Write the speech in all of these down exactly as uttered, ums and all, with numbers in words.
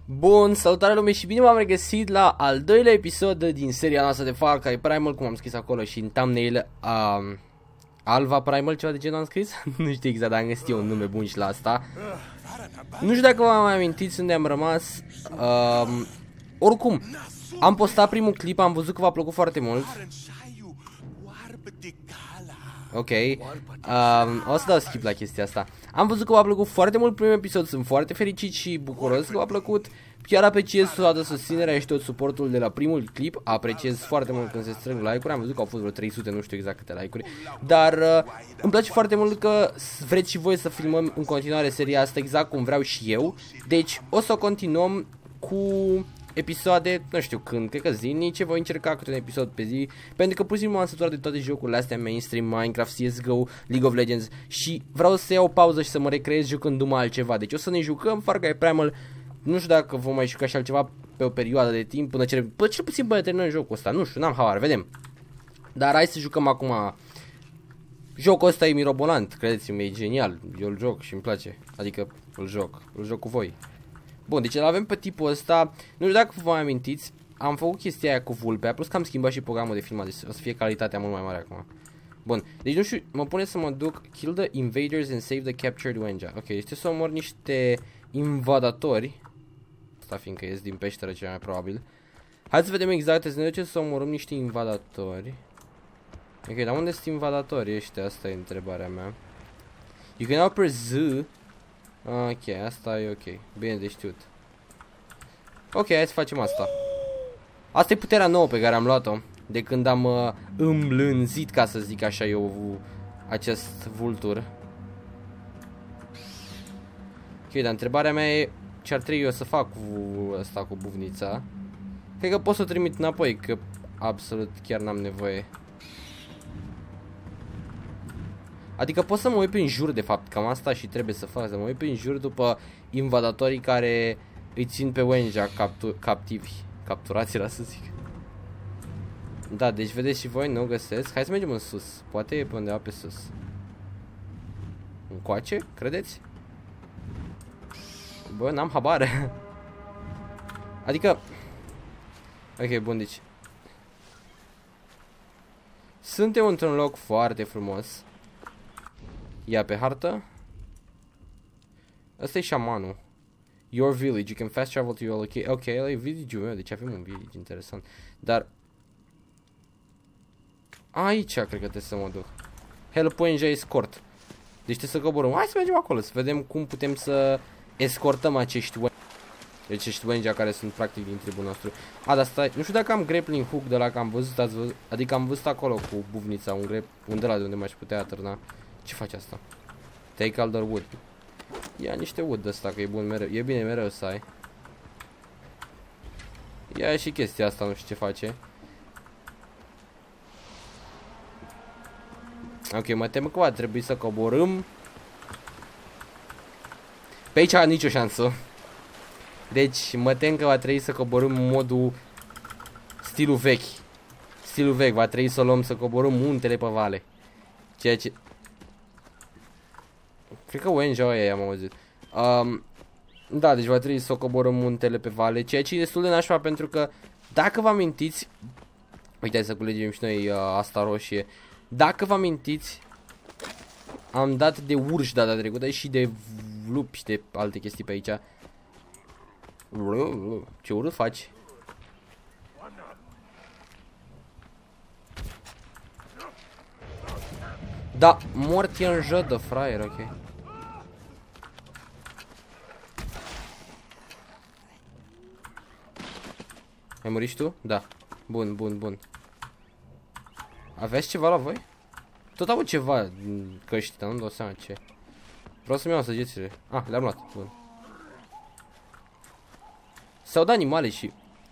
Bun, salutare lume și bine v-am regăsit la al doilea episod din seria noastră de Far Cry Primal, cum am scris acolo și în thumbnail, um, Alva Primal, ceva de genul am scris? Nu știu exact, dar am găsit eu un nume bun și la asta. Nu știu dacă vă mai amintiți unde am rămas. um, Oricum, am postat primul clip, am văzut că v-a plăcut foarte mult. Ok, um, o să dau skip la chestia asta. Am văzut că v-a plăcut foarte mult primul episod, sunt foarte fericit și bucuros că v-a plăcut. Chiar apreciez toată susținerea și tot suportul de la primul clip. Apreciez foarte mult când se strâng like-uri. Am văzut că au fost vreo trei sute, nu știu exact câte like-uri. Dar uh, îmi place foarte mult că vreți și voi să filmăm în continuare seria asta exact cum vreau și eu. Deci o să o continuăm cu episoade, nu știu când, cred că zilnice, voi încerca câte un episod pe zi, pentru că pur și simplu m-am săturat de toate jocurile astea mainstream, Minecraft, C S G O, League of Legends și vreau să iau o pauză și să mă recreez jucându-mă altceva. Deci o să ne jucăm Far Cry Primal, nu știu dacă vom mai juca și altceva pe o perioadă de timp, până ce, până cel puțin până terminăm jocul ăsta, nu știu, n-am habar, vedem. Dar hai să jucăm acum. Jocul ăsta e mirobolant, credeți-mă, e genial, eu îl joc și îmi place, adică îl joc, îl joc cu voi. Bun, deci îl avem pe tipul ăsta. Nu știu dacă vă mai amintiți, am făcut chestia aia cu vulpea, plus că am schimbat și programul de filmat, deci o să fie calitatea mult mai mare acum. Bun, deci nu știu, mă pune să mă duc. Kill the invaders and save the captured Wenja. Ok, este să omor niște invadatori. Asta fiindcă ies din peșteră cel mai probabil. Hai să vedem exact, să ne ducem să omorâm niște invadatori. Ok, dar unde sunt invadatorii ăștia? Asta e întrebarea mea. You can upper zoo. Ok, asta e ok. Bine de știut. Ok, hai să facem asta. Asta e puterea nouă pe care am luat-o de când am uh, îmblânzit, ca să zic așa eu, acest vultur. Ok, dar întrebarea mea e ce ar trebui eu să fac cu asta, cu buvnița. Cred că pot să o trimit înapoi, că absolut chiar n-am nevoie. Adică pot să mă uit prin jur, de fapt, cam asta și trebuie să fac, să mă uit prin jur după invadatorii care îi țin pe Wenja captu captivi, capturați era să zic. Da, deci vedeți și voi, nu o găsesc. Hai să mergem în sus, poate e pe undeva pe sus. Încoace, credeți? Bă, n-am habar. Adică ok, bun, deci suntem într-un loc foarte frumos. Ia pe hartă. Asta e șamanul. Your village, you can fast travel to your location. Ok, ăla e village-ul meu, deci avem un village interesant. Dar aici cred că trebuie să mă duc. Help Wenja escort. Deci trebuie să coborăm. Hai să mergem acolo, să vedem cum putem să escortăm acești Wenja. Deci acești Wenja care sunt practic din tribul nostru. A, dar stai, nu știu dacă am grappling hook de la că am văzut, ați văzut, adică am văzut acolo cu buvnița, un grep, unde la de unde m-aș putea atârna. Ce face asta? Take Alder Wood. Ia niște wood ăsta, că e bun mereu. E bine mereu să ai. Ia și chestia asta, nu știu ce face. Ok, mă tem că va trebui să coborâm. Pe aici nicio șansă. Deci mă tem că va trebui să coborâm în modul stilul vechi. Stilul vechi, va trebui să o luăm să coborâm muntele pe vale. Ceea ce... Cred că Wenja aia am auzit. Um, da, deci va trebui să o coborâm muntele pe vale, ceea ce e destul de nașpa pentru că, dacă vă amintiți, uite, hai să culegem și noi uh, asta roșie. Dacă vă amintiți, am dat de urși data trecută și de lupi și de alte chestii pe aici. Ce urât faci? Da, morți în jădă, fraier, ok. Ai murit și tu? Da. Bun, bun, bun. Aveți ceva la voi? Tot aud ceva în căști, dar nu-mi dau seama ce. Vreau să-mi iau săgețile. Ah, le-am luat, bun. S-au dat animale și...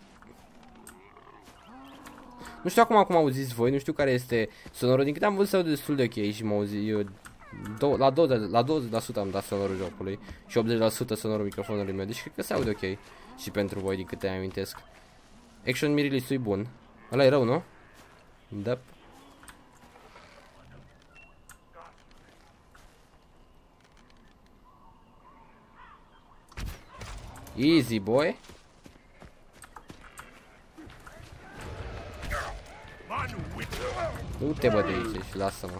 Nu știu acum cum auziți voi, nu știu care este sonorul. Din câte am văzut s-au destul de ok și m-au auzit eu... La douăzeci la sută am dat sonorul jocului și optzeci la sută sonorul microfonului meu. Deci cred că se aude ok. Și pentru voi, din câte amintesc. Action Mirilis-ul e bun. Ăla e rău, nu? Da. Easy, boy. Du-te, bă, de aici și lasă-mă.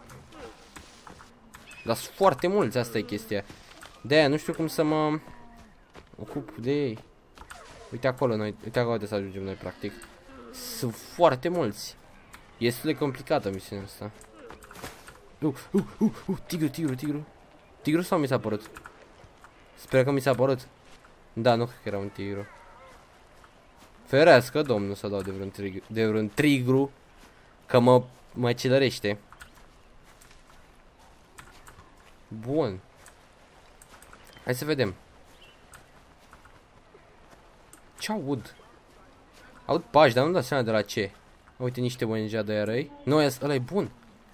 Dar sunt foarte mulți, asta e chestia. De-aia nu știu cum să mă ocup de ei. Uite acolo, noi, uite acolo de să ajungem noi, practic. Sunt foarte mulți. E destul de complicată misiunea asta. Uh, uh, uh, uh, tigru, tigru, tigru. Tigru sau mi s-a părut? Sper că mi s-a părut. Da, nu cred că era un tigru. Ferească, domnul, să dau de vreun tigru, de vreun tigru. Că mă, mă celărește. Bun. Hai să vedem. Ce aud? Aud pași, dar nu dau seama de la ce. Uite niște oenja de răi. Nu, ăla e bun.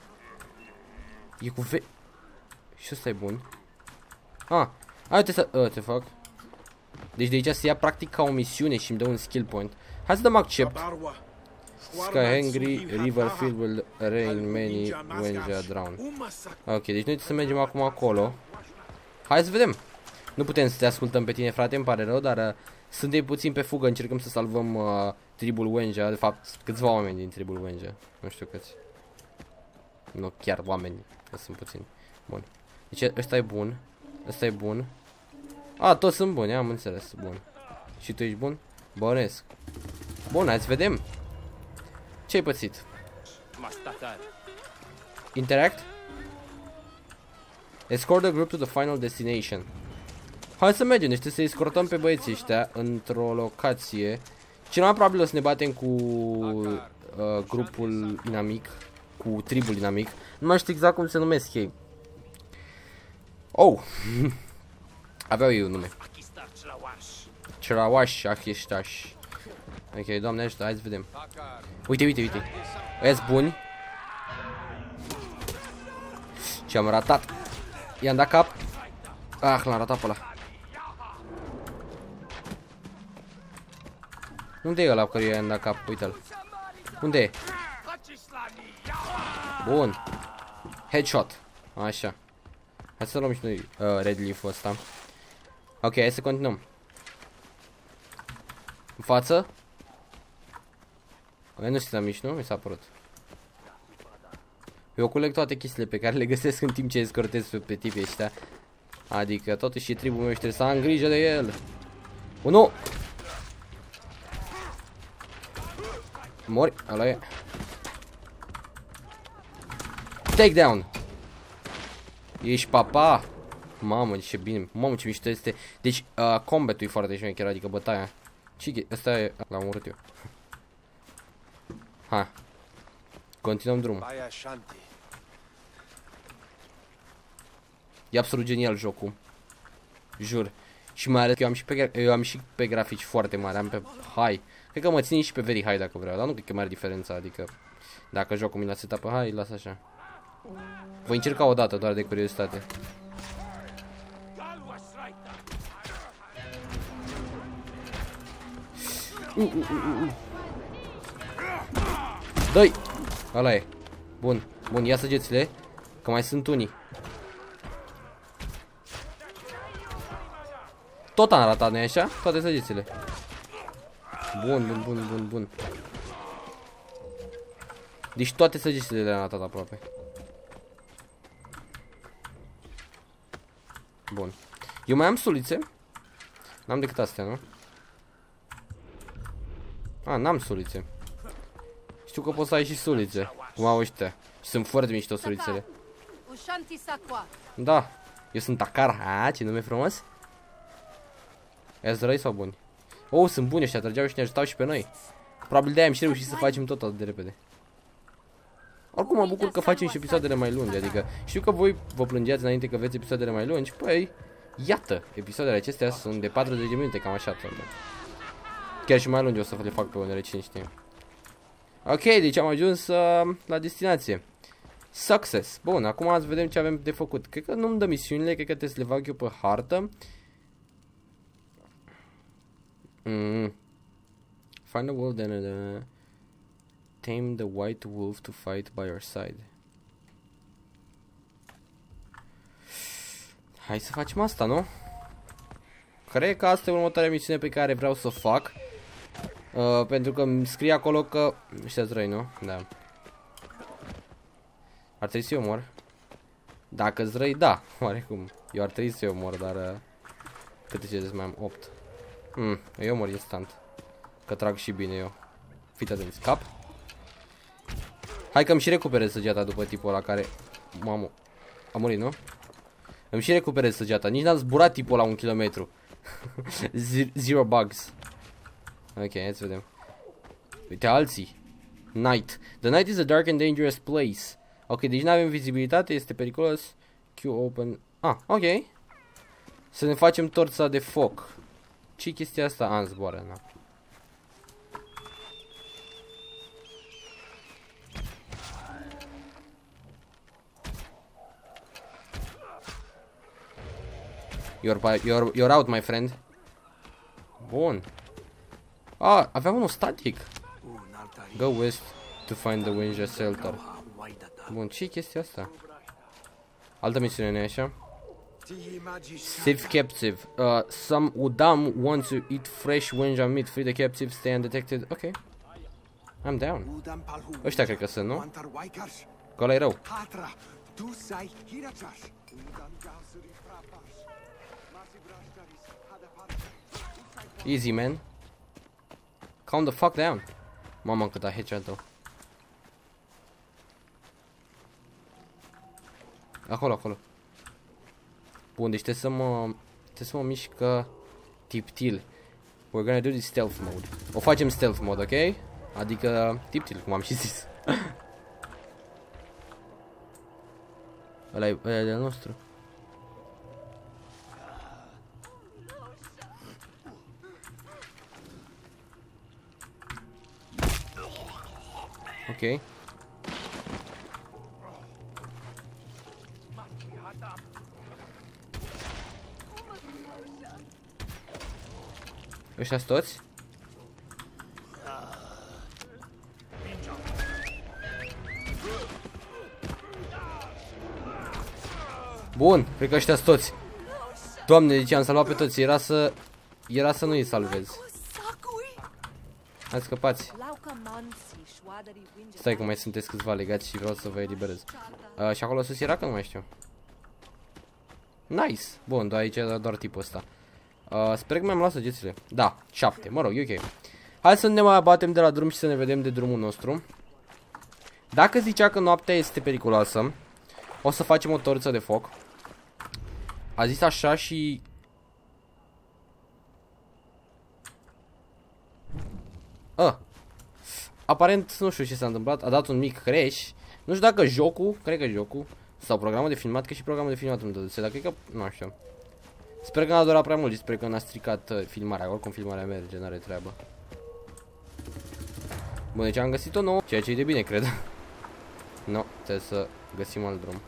E cu ve... Și ăsta e bun. Ah, hai uite să... Uh, te fac. Deci de aici se ia practic ca o misiune și îmi dă un skill point. Hai să dăm accept. Sky Hungry, River Field will rain many Wenja drown. Ok, deci noi trebuie să mergem acum acolo. Hai să vedem. Nu putem să te ascultăm pe tine, frate, îmi pare rău, dar uh, suntem puțin pe fugă, încercăm să salvăm uh, tribul Wenja. De fapt, câțiva oameni din tribul Wenja. Nu știu câți. Nu chiar oameni, că sunt puțini. Bun. Deci ăsta e bun. Ăsta e bun. A, toți sunt buni, am înțeles. Bun. Și tu ești bun? Bănesc. Bun, hai să vedem. Ce-ai pățit? Interact? Escort the group to the final destination. Hai să mergem, deci trebuie să escortăm pe băieții ăștia într-o locație. Cel mai probabil o să ne batem cu uh, grupul inamic, cu tribul inamic. Nu mai știu exact cum se numesc ei. Oh! Aveau ei un nume. Cerawash, Achistash. Ok, doamne ajută, hai să vedem. Uite, uite, uite. Ăia-s buni. Ce-am ratat. I-am dat cap. Ah, l-am ratat pe ăla. Unde e ăla care i-am dat cap? Uite-l. Unde e? Bun. Headshot. Așa. Hai să luăm și noi uh, red leaf-ul ăsta. Ok, hai să continuăm. În față. Ăia nu știu mici, nu? Mi s-a părut. Eu culeg toate chestiile pe care le găsesc în timp ce escortez pe tipii ăștia. Adică totuși e tribul meu și trebuie să am grijă de el. Unu. Mori, ăla e. Takedown. Ești papa. Mamă, ce bine. Mamă, ce mișto este. Deci, uh, combat-ul e foarte șmecher, adică bătaia. Ce ăsta e, l-am omorât eu. Ha. Continuăm drumul. E absolut genial jocul. Jur. Și mai ales că eu am și pe, eu am și pe grafici foarte mari, am pe high. Cred că mă țin și pe very high dacă vreau, dar nu cred că e mare diferența, adică dacă jocul mi l-a setat pe high, las așa. Voi încerca o dată doar de curiozitate. Uh, uh, uh, uh. Dă-i! Ăla e. Bun, bun, ia săgețile, că mai sunt unii. Tot am ratat, nu-i așa? Toate săgețile. Bun, bun, bun, bun, bun. Deci toate săgețile le-am ratat aproape. Bun. Eu mai am sulițe. N-am decât astea, nu? A, n-am sulițe. Știu că poți să ai și sulițe. Cum au ăștia. Și sunt foarte mișto sulițele. Da. Eu sunt Takar. A, ce nume frumos. Ești răi sau buni? Oh, sunt buni ăștia, trăgeau și ne ajutau și pe noi. Probabil de-aia am și reușit să facem tot atât de repede. Oricum mă bucur că facem și episoadele mai lungi. Adică știu că voi vă plângeați înainte că veți episoadele mai lungi. Păi, iată, episoadele acestea sunt de patruzeci de minute, cam așa tot. Chiar și mai lungi o să le fac pe unele, cine știe. Ok, deci am ajuns uh, la destinație. Success. Bun, acum să vedem ce avem de făcut. Cred că nu-mi dă misiunile, cred că trebuie să le fac eu pe hartă. Mm. Find a wolf, then uh, tame the white wolf to fight by your side. Hai să facem asta, nu? cred că asta e următoarea misiune pe care vreau să o fac. Uh, pentru că îmi scrie acolo că... Ăștia-s răi, nu? Da. Ar trebui să-i omor. Dacă-s răi, da. Oarecum. Eu ar trebui să-i omor, dar... Uh, câte ce mai am? opt. Hmm, îi omor instant. Că trag și bine eu. Fiți atenți. Cap. Hai că îmi și recuperez săgeata după tipul ăla care... Mamă. A murit, nu? Îmi și recuperez săgeata. Nici n-am zburat tipul la un kilometru. Zero bugs. Ok, hai să vedem. Uite alții. Night. The night is a dark and dangerous place. Ok, deci nu avem vizibilitate, este periculos. Q open. Ah, ok. Să ne facem torța de foc. Ce-i chestia asta? Ah, zboară, na. You're, you're, you're out, my friend. Bun. Ah, aveam unul static. Go west to find the Winja shelter. Bun, ce-i chestia asta? Altă misiune, nu-i așa? Save captive. Uh, some Udam want to eat fresh Winja meat. Free the captive, stay undetected. Ok. I'm down. Ăștia cred că sunt, nu? Că ăla e rău. Easy, man. Calm the fuck down. Mama, cât a headshot-ul. Acolo, acolo. Bun, deci trebuie să mă... Trebuie să mă mișcă tiptil. We're gonna do this stealth mode. O facem stealth mode, ok? Adică tiptil, cum am și zis. Ăla e, ăla e de-al nostru. Ok. Ăștia-s toți? Bun, cred că ăștia-s toți. Doamne, deci am salvat pe toți. Era să... Era să nu-i salvez. Hai, scăpați. Stai că mai sunteți câțiva legați și vreau să vă eliberez. Uh, și acolo sus era, că nu mai știu. Nice. Bun, doar aici era doar tipul ăsta. Uh, sper că mi-am luat săgețile. Da, șapte, mă rog, e ok. Hai să ne mai abatem de la drum și să ne vedem de drumul nostru. Dacă zicea că noaptea este periculoasă, o să facem o torță de foc. A zis așa și... Ah. Aparent, nu știu ce s-a întâmplat, a dat un mic crash. Nu știu dacă jocul, cred că jocul, sau programul de filmat, că și programul de filmat îmi dăduse, dar cred că, nu știu. Sper că n-a durat prea mult și sper că n-a stricat uh, filmarea, oricum filmarea merge, n-are treabă. Bun, deci am găsit o nouă, ceea ce e de bine, cred. Nu, no, trebuie să găsim alt drum.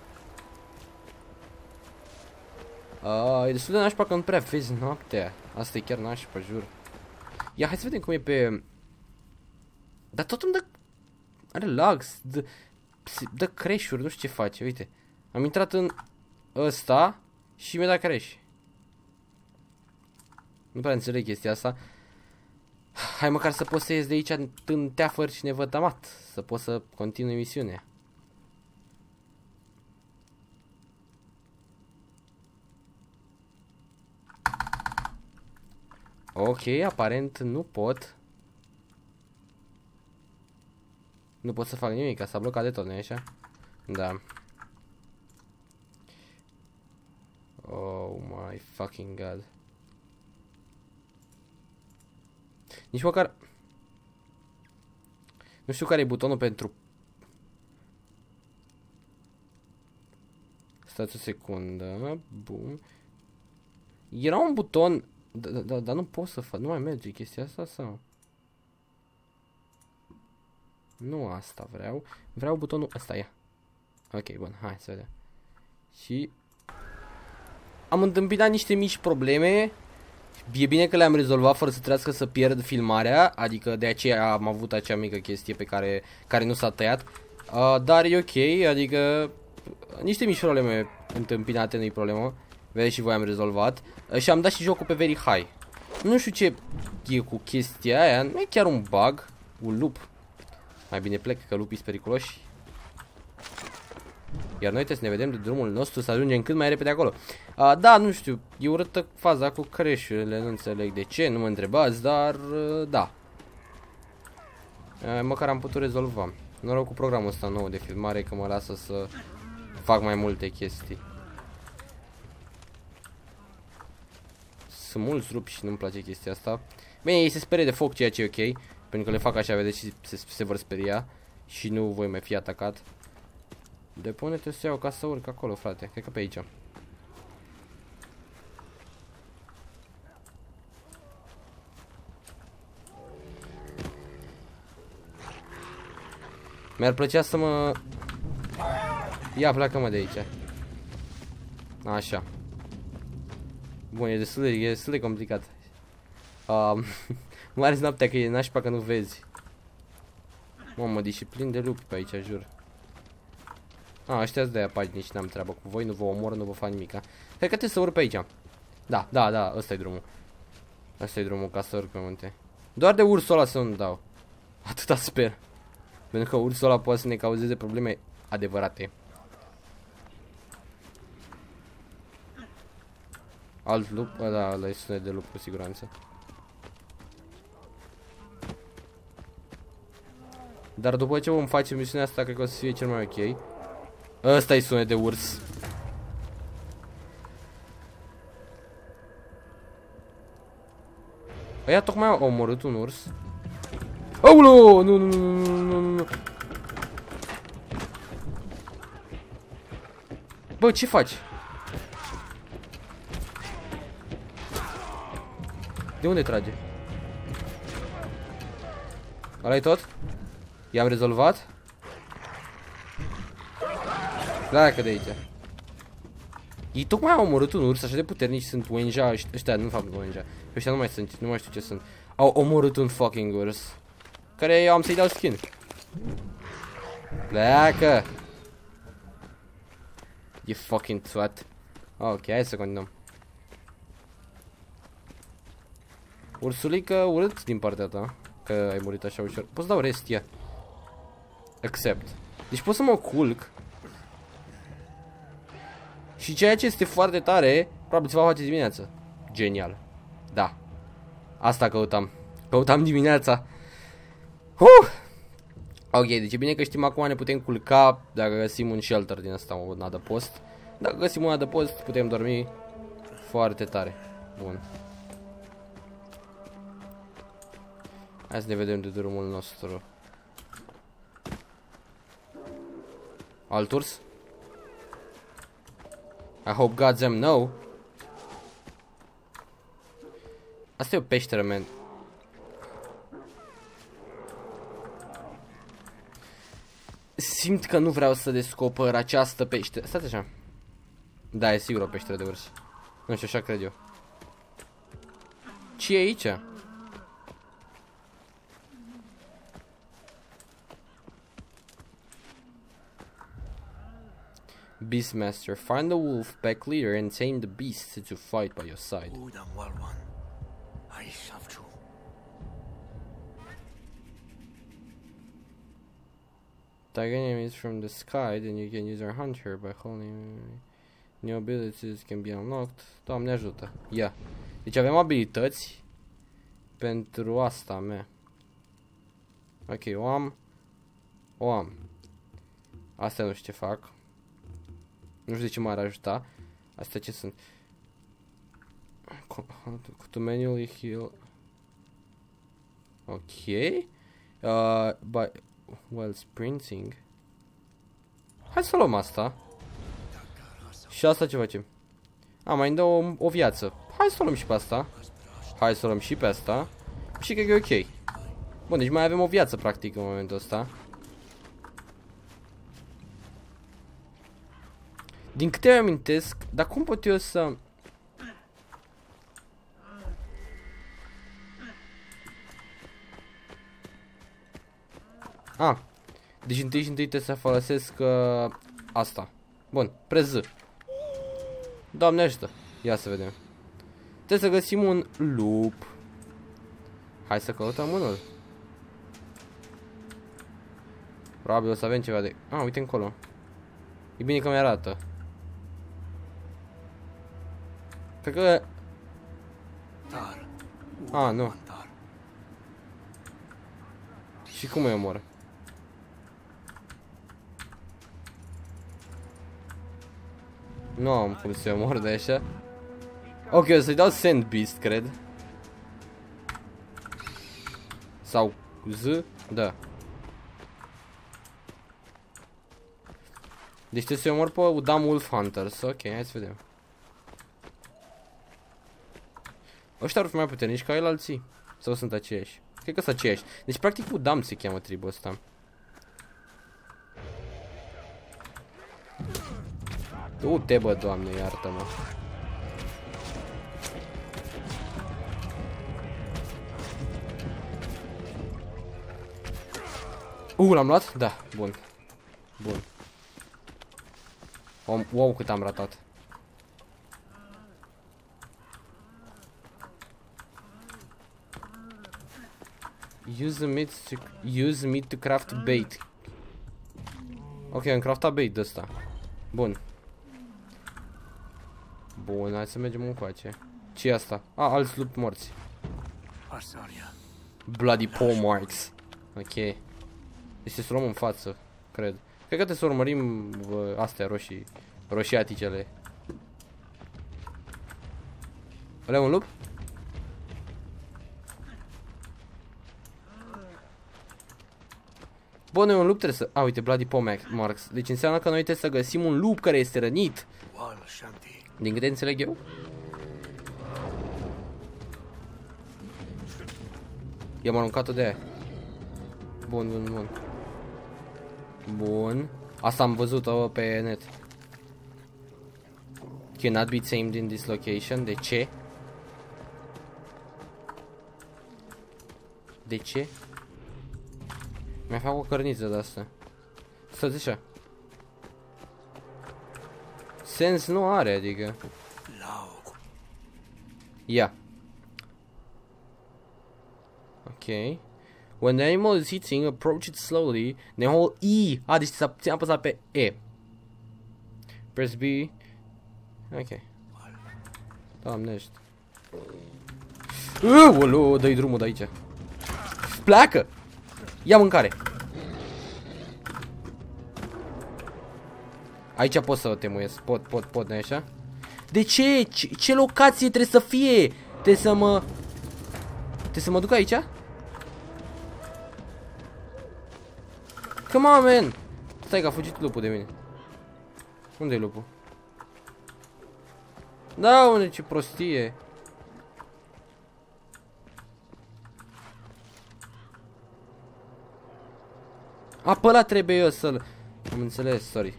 Uh, e destul de nașpa că nu prea vezi noaptea. Asta e chiar nașpa, jur. Ia, hai să vedem cum e pe... Dar tot îmi dă... Are lags, dă, dă crash-uri, nu știu ce face, uite. Am intrat în ăsta și mi-a dat crash. Nu prea înțeleg chestia asta. Hai măcar să pot să ies de aici în teafăr și nevătămat. Să pot să continui misiunea. Ok, aparent nu pot. Nu pot să fac nimic, s-a blocat de tot, nu-i așa? Da. Oh my fucking god. Nici măcar... Nu știu care e butonul pentru... Stați o secundă. Bun. Era un buton... Dar da, da, nu pot să fac, nu mai merge chestia asta sau? Nu asta vreau. Vreau butonul ăsta, ia. Ok, bun, hai să vedem. Și... Am întâmpinat niște mici probleme. E bine că le-am rezolvat fără să trească să pierd filmarea. Adică de aceea am avut acea mică chestie pe care, care nu s-a tăiat. uh, Dar e ok, adică niște mici probleme întâmpinate, nu-i problemă. Vedeți și voi am rezolvat. Și am dat și jocul pe very high. Nu știu ce e cu chestia aia. Nu e chiar un bug. Un lup. Mai bine plec că lupii sunt periculoși. Iar noi trebuie să ne vedem de drumul nostru să ajungem cât mai repede acolo. A, da, nu știu, e urâtă faza cu crash-urile, nu înțeleg de ce, nu mă întrebați, dar da. A, măcar am putut rezolva. Noroc cu programul ăsta nou de filmare că mă lasă să fac mai multe chestii. Sunt mulți rupi și nu-mi place chestia asta. Bine, ei se sperie de foc, ceea ce e ok. Pentru că le fac așa, vedeți, și se, se vor speria. Și nu voi mai fi atacat. De pune trebuie să iau ca să urc acolo, frate. Cred că pe aici. Mi-ar plăcea să mă... Ia, pleacă-mă de aici. Așa. Bun, e destul de, e destul de complicat. Um, mai ales noaptea că e nașpa că nu vezi. Mamă, disciplin de lupi pe aici, jur. A, ăștia-s de-aia pașnici, n-am treabă cu voi, nu vă omor, nu vă fac nimica. Cred că trebuie să urc pe aici. Da, da, da, ăsta e drumul. Ăsta e drumul ca să urc pe munte. Doar de ursul ăla să nu dau. Atâta sper. Pentru că ursul ăla poate să ne cauzeze probleme adevărate. Alt lup? A, da, ăla e sunet de lup cu siguranță. Dar după ce vom face misiunea asta, cred că o să fie cel mai ok. Ăsta e sunet de urs. Ăia tocmai au omorât un urs. Aulă! Nu, nu, nu, nu, nu, nu. Bă, ce faci? De unde trage? Ăla-i tot? I-am rezolvat? Pleacă de aici. Ei tocmai au omorât un urs așa de puternici, sunt Wenja, ăștia, nu fac Wenja. Ăștia nu mai sunt, nu mai știu ce sunt. Au omorât un fucking urs. Care eu am să-i dau skin. Pleacă! E fucking twat. Ok, hai să continuăm. Ursulică urât din partea ta. Că ai murit așa ușor. Poți să dau rest, ia. Accept. Deci pot să mă culc. Și ceea ce este foarte tare, probabil se va face dimineața. Genial. Da. Asta căutam. Căutam dimineața. Uh! Ok, deci e bine că știm acum ne putem culca dacă găsim un shelter din asta, un adăpost. Dacă găsim un adăpost, putem dormi foarte tare. Bun. Hai să ne vedem de drumul nostru. Alt urs? I hope gods am no. Asta e o peșteră, man. Simt că nu vreau să descoper această peșteră. Stați așa. Da, e sigur o peșteră de urs. Nu știu, așa cred eu. Ce e aici? Beastmaster, find the wolf pack leader and tame the beast to fight by your side. Target enemies from the sky, then you can use our hunter by holding. New abilities can be unlocked. Doamne ajută. Ia. Deci avem abilități pentru asta mea. Ok, o am. O am. Astea nu știu ce fac. Nu știu de ce m-ar ajuta. Astea ce sunt? To manually heal. Ok. Uh, by while sprinting. Hai să luăm asta. Și asta ce facem? A, mai îmi dă o, o viață. Hai să luăm și pe asta. Hai să luăm și pe asta. Și cred că e ok. Bun, deci mai avem o viață practic în momentul ăsta. Din câte îmi amintesc, dar cum pot eu să... Ah, deci întâi și întâi trebuie să folosesc uh, asta. Bun, prez Z. Doamne ajută. Ia să vedem. Trebuie să găsim un loop. Hai să căutăm unul. Probabil o să avem ceva de... Ah, uite încolo. E bine că mi-arată. Cred că... Ah, nu. Și cum îi omor? Nu am cum să-i omor de așa. Ok, o să-i dau Sand Beast, cred. Sau Z? Da. Deci trebuie să-i omor pe Udam Wolf Hunters. Ok, hai să vedem. Ăștia ar fi mai puternici ca el alții? Sau sunt aceiași? Cred că sunt aceiași. Deci practic Udam se cheamă tribul ăsta. Du-te, bă, Doamne, iartă-mă. Uh, l-am luat? Da, bun. Bun. Om, wow, cât am ratat. Use meat to, use meat to craft bait. Ok, am craftat bait de ăsta. Bun. Bun, hai să mergem încoace. Ce e asta? A, ah, alți lupi morți. Bloody paw marks. Ok. Deci să luăm în față, cred. Cred că trebuie să urmărim uh, astea roșii. Roșiaticele. Ăla e un lup? Bă, noi un lup trebuie să... A, uite, Bloody paw marks. Deci înseamnă că noi trebuie să găsim un lup care este rănit. Din câte înțeleg eu? I-am aruncat-o de aia. Bun, bun, bun. Bun. Asta am văzut-o pe net. Cannot be tamed in this location. De ce? De ce? Mi-a făcut o cărniță de asta. Stai așa. Sens nu are, adică. Ia. Ok. When the animal is eating, approach it slowly. Then hold E. Ah, deci ți-am apăsat pe E. Press B. Ok. Doamnești. Uuu, dă-i drumul de aici. Pleacă! Ia mâncare. Aici pot să o temuiesc. Pot, pot, pot, nu-i așa? De ce? ce? Ce locație trebuie să fie? Trebuie să mă... Trebuie să mă duc aici? Come on, man! Stai că a fugit lupul de mine. Unde-i lupul? Da, unde, ce prostie. A, pe ăla trebuie eu să-l... Am înțeles, sorry.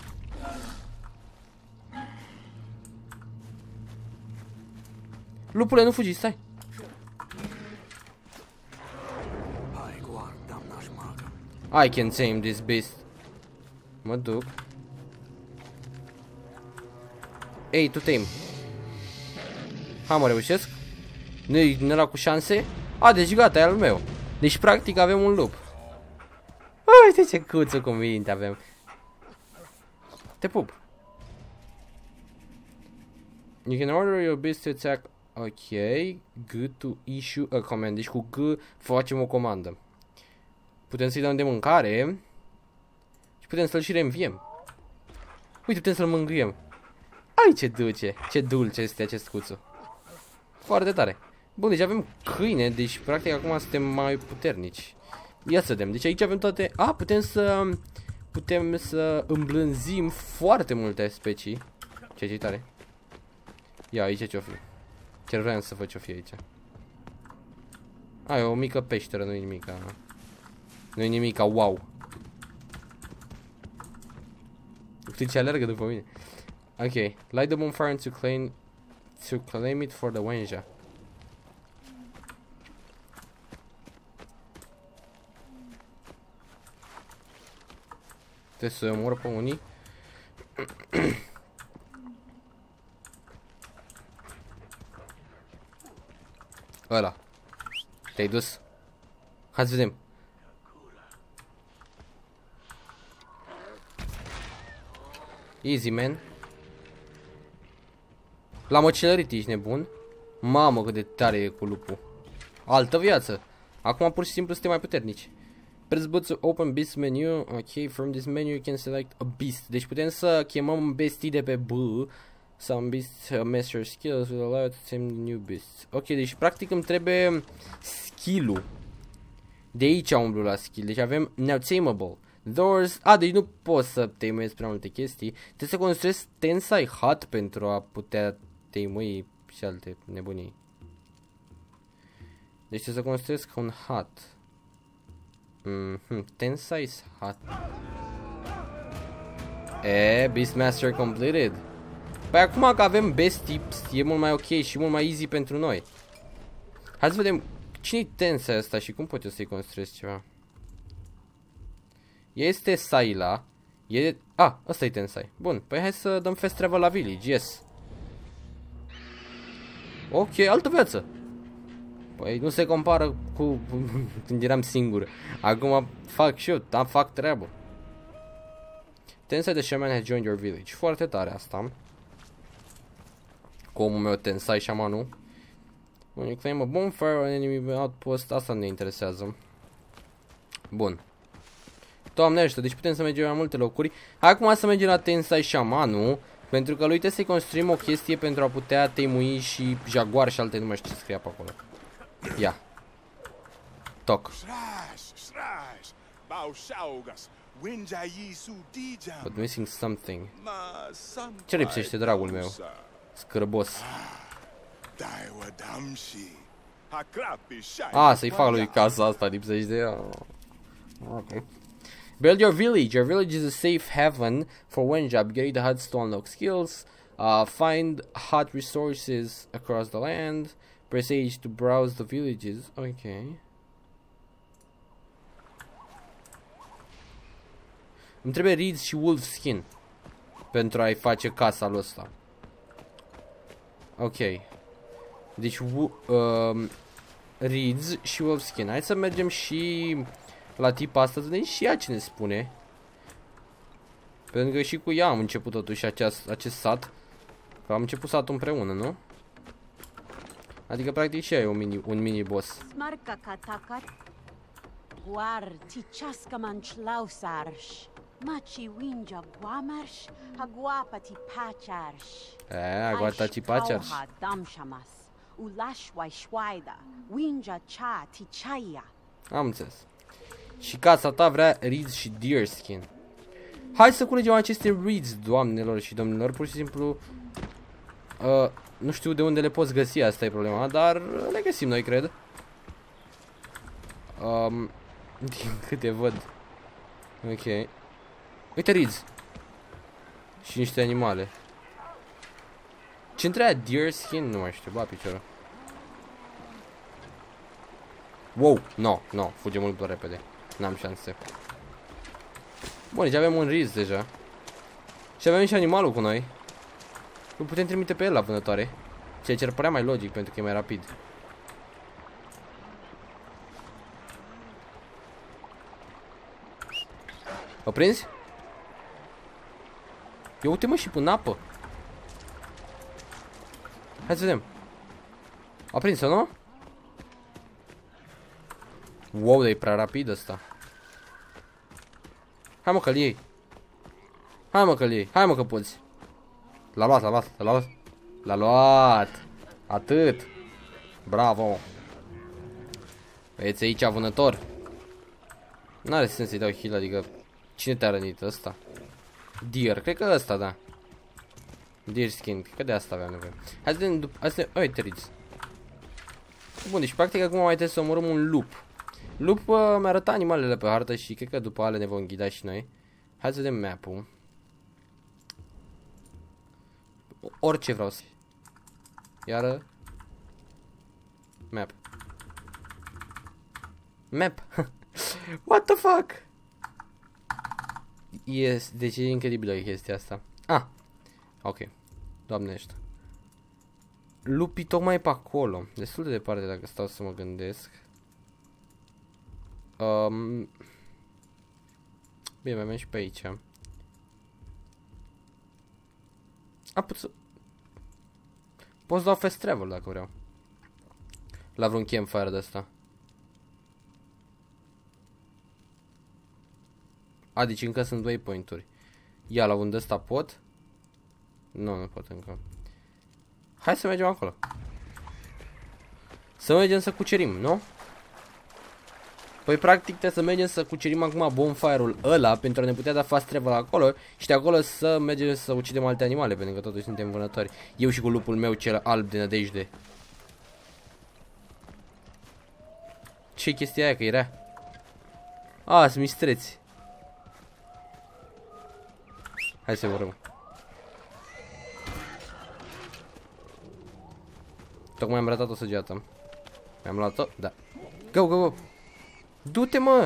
Lupule, nu fugi, stai. I can tame this beast. Mă duc. Ei, tu tame. Ha, mă reușesc? Nu-i era cu șanse? A, deci gata, e al meu. Deci practic avem un lup. Uite ce cuțu cu minte avem. Te pup. You can order your beast to attack. Ok. G to issue a command. Deci cu G facem o comandă. Putem să-i dăm de mâncare. Și putem să-l și reînviem. Uite, putem să-l mângâiem. Ai, ce dulce. Ce dulce este acest cuțu. Foarte tare. Bun, deci avem câine. Deci practic acum suntem mai puternici. Ia să vedem. Deci aici avem toate... A, putem să... Putem să îmblânzim foarte multe specii. Ce ce tare. Ia, aici ce-o fi. Ce vreau să fac ce-o fi aici. A, e o mică peșteră, nu-i nimica. Nu-i nimica, wow. Uite ce alergă după mine. Ok. Light the bonfire to claim, to claim it for the Wenja. Trebuie să omor pe unii. Ăla. Te-ai dus? Hai să vedem. Easy, man. L-am măcelărit, ești nebun? Mamă, cât de tare e cu lupul. Altă viață. Acum pur și simplu suntem mai puternici. Press button to open beast menu. Ok, from this menu you can select a beast. Deci putem să chemăm bestii de pe B. Some beasts uh, master skills will allow to tame new beasts. Ok, deci practic îmi trebuie skill-ul. De aici umblu la skill. Deci avem now tameable. Doors. A, deci nu pot să tăimuiesc prea multe chestii. Trebuie să construiesc tensai hut pentru a putea tăimui și alte nebunii. Deci trebuie să construiesc un hut. Mm-hmm. Tensai hut. E, Beastmaster completed. Păi acum că avem bestii, e mult mai ok și mult mai easy pentru noi. Hai să vedem cine-i Tensai ăsta și cum pot eu să-i construiesc ceva. Este Sayla. E... A, ăsta e Tensai. Bun, păi hai să dăm fast travel la village, yes. Ok, altă viață. Păi nu se compară cu când eram singur. Acum fac și eu, da, fac treabă. Tensai the Shaman has joined your village. Foarte tare asta. Cu omul meu Tensai Shamanul. When you claim a bonfire on enemy outpost, asta ne interesează. Bun. Doamnește, deci putem să mergem la multe locuri. Acum să mergem la Tensai Shamanul. Pentru că lui trebuie să-i construim o chestie pentru a putea teimui și jaguar și alte, nu mai știu ce scria pe acolo. Ia. Toc. But missing something. Ce lipsește, dragul meu? Scârbos. Ah, să-i fac lui casa asta, lipsește. Ok. Build your village. Your village is a safe haven for Wenja. Upgrade the huts to unlock skills. Uh, find hut resources across the land. Press H to browse the villages. Ok. Îmi trebuie reeds și wolf skin pentru a-i face casa lui ăsta. Ok. Deci uh, reeds și wolf skin. Hai să mergem și la tipa asta, să vedem și ea ce ne spune. Pentru că și cu ea am început totuși acest, acest sat. Că am început satul împreună, nu? Adică practic și ea e un mini, un mini boss. E, aguata ti paciarș. Am înțeles. Și casa ta vrea reeds și deer skin. Hai să culegem aceste reeds, doamnelor și domnilor. Pur și simplu uh, nu știu de unde le poți găsi, asta e problema. Dar le găsim noi, cred. um, Din câte văd. Ok. Uite reeds. Și niște animale. Ce întreabă deer skin? Nu mai știu, ba piciorul. Wow, no, no, fuge mult doar repede. N-am șanse. Bun, deci avem un reeds deja. Și avem și animalul cu noi. Îl putem trimite pe el la vânătoare. Ceea ce ar părea mai logic pentru că e mai rapid. O prinzi? Ia uite mă și până apă. Hai să vedem. A prins-o, nu? Wow, dar e prea rapid ăsta. Hai mă că-l iei. Hai mă că-l iei. Hai mă că poți. L-a luat, l-a luat, l-a luat. L-a luat. Atât. Bravo. Vedeți aici vânător. N-are sens să-i dau heal, adică cine te-a rănit ăsta? Deer, cred că ăsta, da. Deer skin, cred că de asta aveam nevoie. Hai să vedem după... Hai să vedem... Uite, reeds. Bun, deci practic acum mai trebuie să omorâm un lup. Lup uh, mi-a arătat animalele pe hartă și cred că după ale ne vom ghida și noi. Hai să vedem map-ul. Orice vreau să... Iară... Map. Map. What the fuck? Yes, deci e incredibilă chestia asta. Ah. Ok. Doamnește. lupii tocmai pe acolo. Destul de departe dacă stau să mă gândesc. Um, bine, mai merg și pe aici. A, pot să... Pot să dau fast travel dacă vreau. La vreun campfire de ăsta. A, deci încă sunt waypoint-uri. Ia, la unde ăsta pot? Nu, nu pot încă. Hai să mergem acolo. Să mergem să cucerim, nu? Păi practic trebuie să mergem să cucerim acum bonfire-ul ăla pentru a ne putea da fast travel acolo și de acolo să mergem să ucidem alte animale, pentru că totuși suntem vânători. Eu și cu lupul meu cel alb de nădejde. Ce-i chestia aia, că era? A, sunt mistreți. Hai să urăm. Tocmai am ratat o săgeată. Mi-am luat-o? Da. Go, go, go! Du-te, mă!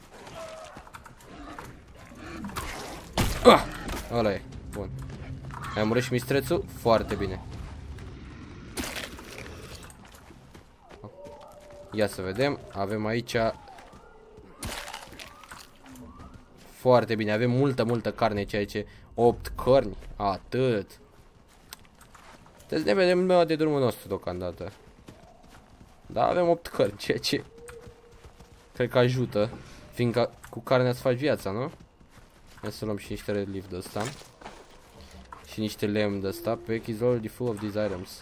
Ah! Ăla e. Bun. Ai omorât și mistrețul? Foarte bine. Ia să vedem. Avem aici... Foarte bine. Avem multă, multă carne, ceea ce... opt cărni. Atât. Trebuie să ne vedem de drumul nostru deocamdată. Da, avem opt cărni, ceea ce... cred că ajută. Fiindcă cu carnea îți faci viața, nu? Hai să luăm și niște red leaf de ăsta. Și niște lemn de ăsta. Pack is already full of these items.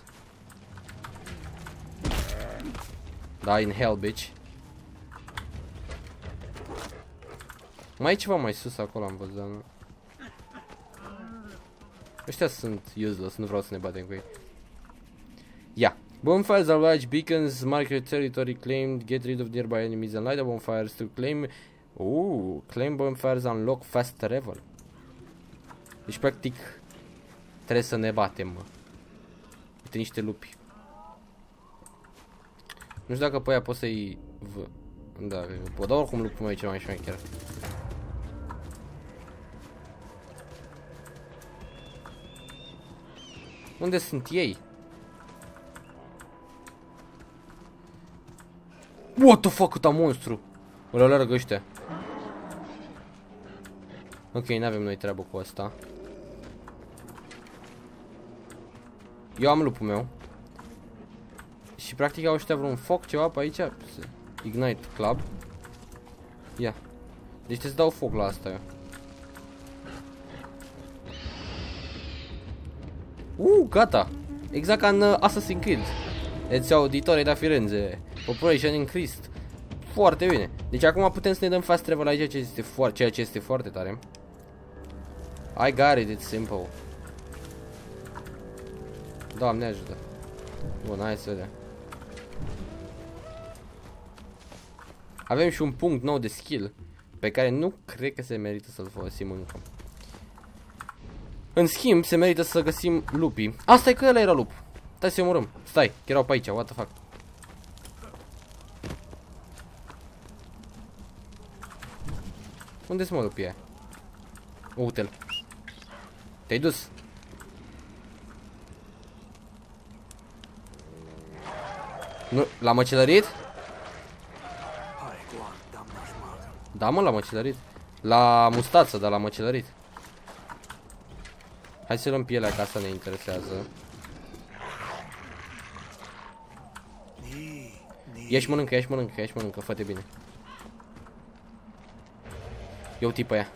Da, in hell, bitch. Mai e ceva mai sus acolo, am văzut, nu? Ăștia sunt useless, nu vreau să ne batem cu ei. Ia. Bonfires are large beacons, mark your territory claimed, get rid of nearby enemies and light the bonfires to claim... Ooh, claim bonfires unlock fast travel. Deci, practic, trebuie să ne batem, mă. Uite, niște lupi. Nu știu dacă pe aia pot să-i... Da, pot, dar oricum lupul meu e cel mai șmecher. Unde sunt ei? What the fuck, câta monstru! O le alergă ăștia. Ok, n-avem noi treabă cu asta. Eu am lupul meu. Și practic au ăștia vreun foc, ceva pe aici. Ignite Club. Ia. Deci trebuie să dau foc la asta eu. Uh, gata. Exact ca în uh, Assassin's Creed. Eți auditorii da Firenze. Population increased. Foarte bine. Deci acum putem să ne dăm fast travel aici, ceea ce este foarte, ceea ce este foarte tare. I got it, it's simple. Doamne ajută. Bun, hai să vedem. Avem și un punct nou de skill pe care nu cred că se merită să-l folosim încă. În schimb, se merită să găsim lupii. Asta e că ăla era lup. Stai să-i omorâm. Stai, erau pe aici, what the fuck. Unde-s mă lupii aia? Uite-l. Te-ai dus. Nu, l-a măcelărit? Da, mă, l-a măcelărit. La mustață, dar l-a măcelărit. Hai să luăm pielea, că asta ne interesează. Ia-și mănâncă, ia-și mănâncă, ia-și mănâncă, fă-te bine. Eu tipă ea.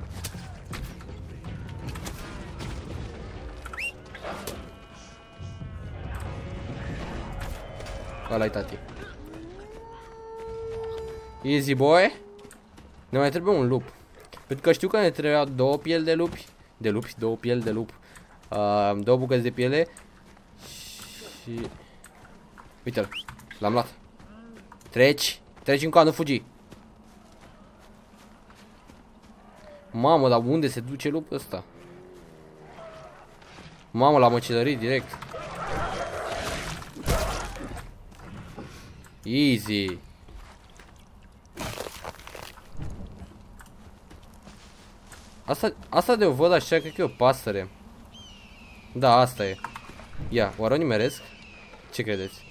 Ăla-i tati. Easy boy. Ne mai trebuie un lup. Pentru că știu că ne trebuia două pieli de lupi. De lupi, două pieli de lup. Uh, două bucăți de piele. Și... uite-l, l-am luat. Treci, treci încoa, nu fugi. Mamă, dar unde se duce lupul ăsta? Mamă, l-am măcelărit direct. Easy. Asta, asta de o văd așa, cred că e o pasăre. Da, asta e. Ia, oare o nimeresc? Ce credeți?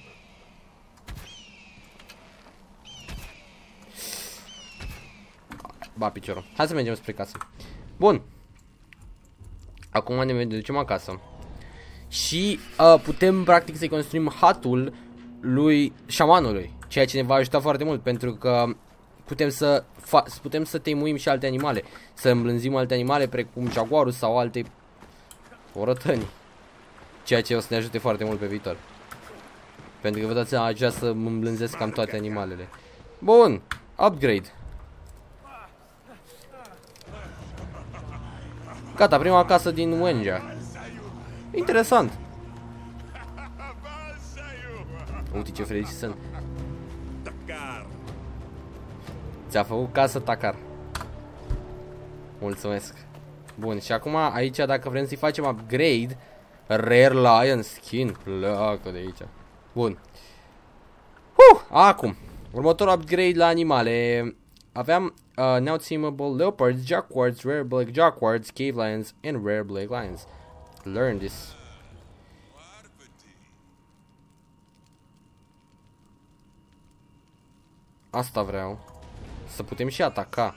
Ba piciorul. Hai să mergem spre casă. Bun. Acum ne ducem acasă. Și uh, putem practic să-i construim hatul lui șamanului. Ceea ce ne va ajuta foarte mult, pentru că putem să putem să temuim și alte animale. Să îmblânzim alte animale precum jaguarul sau alte orătăni. Ceea ce o să ne ajute foarte mult pe viitor. Pentru că vă dați seama, aș vrea să mă îmblânzesc cam toate animalele. Bun, upgrade. Gata, prima casă din Wenja. Interesant. Uite ce fericiți sunt. Ți-a făcut casă Takar. Mulțumesc. Bun, și acum aici dacă vrem să-i facem upgrade, Rare Lion Skin. Pleacă de aici. Bun. Uh, acum, următorul upgrade la animale. Aveam uh, now tamable leopards, jaguars, rare black jaguars, cave lions and rare black lions. Learn this. Asta vreau. Să putem și ataca.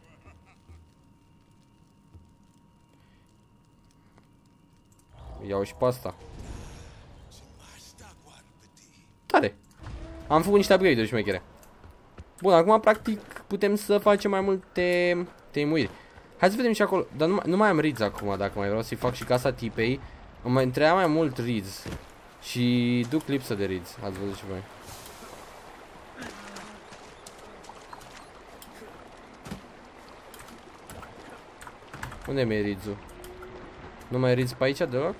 Iau și pe asta. Tare. Am făcut niște upgrade-uri șmechere. Bun, acum practic putem să facem mai multe temuiri. Hai să vedem și acolo. Dar nu, nu mai am reeds acum, dacă mai vreau să-i fac și casa tipei. Îmi mai întreia mai mult reeds. Și duc lipsă de reeds. Ați văzut și voi. Unde mi-e reeds-ul? Nu mai e reeds pe aici deloc?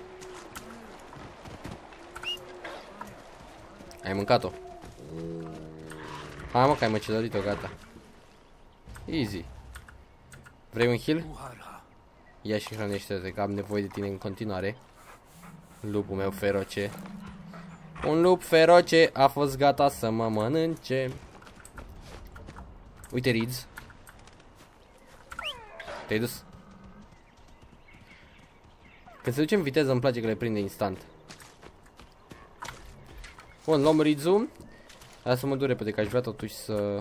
Ai mâncat-o. Hai mă, că ai măcelărit-o, gata. Easy. Vrei un heal? Ia și hrănește-te, că am nevoie de tine în continuare. Lupul meu feroce. Un lup feroce a fost gata să mă mănânce. Uite reeds. Te-ai dus? Când se duce în viteză îmi place că le prinde instant. Bun, luăm reeds-ul. Hai să mă duc repede, că aș vrea totuși să...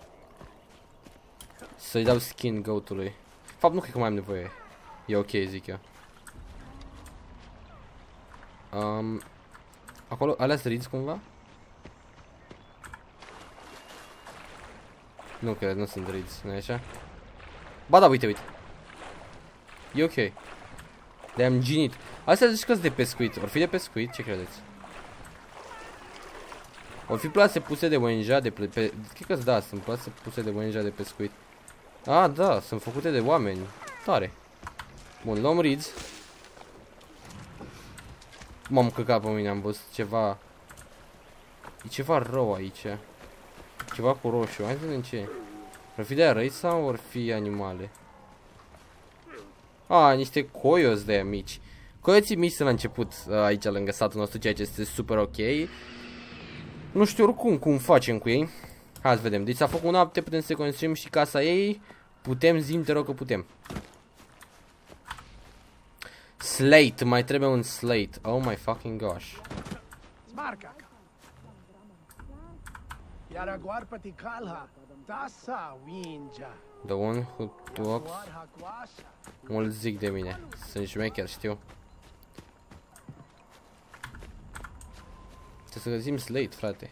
Să-i dau skin goat-ului. De fapt, nu cred că mai am nevoie. E ok, zic eu. Um, acolo, alea sunt reeds cumva? Nu cred, nu sunt reeds, nu-i așa? Ba da, uite, uite. E ok. Le-am ginit. Astea zici că sunt de pescuit. Or fi de pescuit? Ce credeți? Or fi plase puse de Wenja de pe... Cred că da, sunt plase puse de Wenja de pescuit. Ah, da, sunt făcute de oameni. Tare. Bun, luăm reeds. M-am căcat pe mine, am văzut ceva. E ceva rău aici. Ceva cu roșu, hai să vedem ce e. Or fi de aia răi sau or fi animale? Ah, niște coyoți de aia mici. Coioții mici sunt la început aici lângă satul nostru, ceea ce este super ok. Nu știu oricum cum facem cu ei. Hai să vedem. Deci s-a făcut un update, putem să construim și casa ei. Putem, zi-mi te rog că putem. Slate, mai trebuie un slate. Oh my fucking gosh. The one who talks. Mult zic de mine. Sunt șmecher, știu. Trebuie să găsim slate, frate.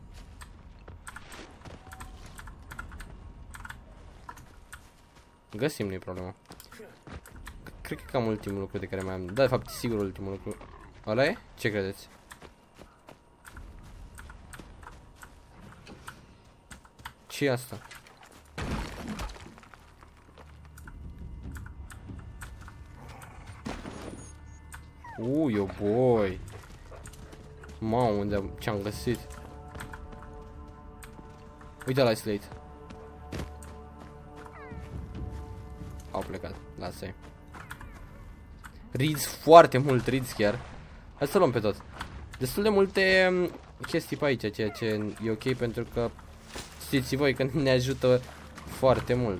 Găsim, nu-i problema. Cred că e cam ultimul lucru de care mai am. Da, de fapt, sigur ultimul lucru. Ăla e? Ce credeți? Ce e asta? Uuu, yo boy. Mamă, unde ce-am găsit? Uite la slate. Au plecat, lasă-i. Reeds, foarte mult reeds chiar. Hai să luăm pe tot. Destul de multe chestii pe aici, ceea ce e ok pentru că știți voi că ne ajută foarte mult.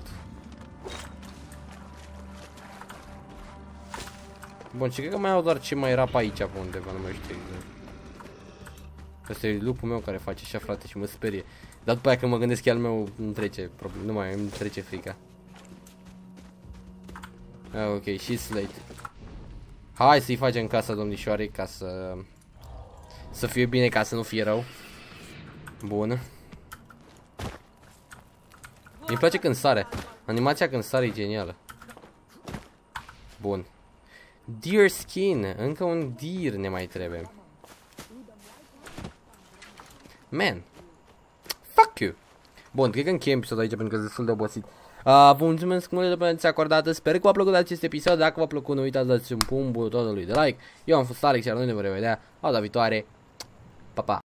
Bun, și cred că mai au doar ce mai era pe aici pe undeva, nu mai știu exact. Asta e lupul meu care face așa, frate, și mă sperie. Dar după aia când mă gândesc că al meu îmi trece, nu mai îmi trece frica. Ah, ok, și slate. Hai să-i facem casa domnișoarei ca să... Să fie bine, ca să nu fie rău. Bun. Mi-mi place când sare. Animația când sare e genială. Bun. Deer skin. Încă un deer ne mai trebuie. Man. Fuck you. Bun, cred că încheiem episodul aici pentru că sunt destul de obosit. Uh, vă mulțumesc mult de atenția acordată. Sper că v-a plăcut acest episod. Dacă v-a plăcut, nu uitați să dați un pumn butonului de like. Eu am fost Alex, iar noi ne vom revedea data viitoare. Pa, pa.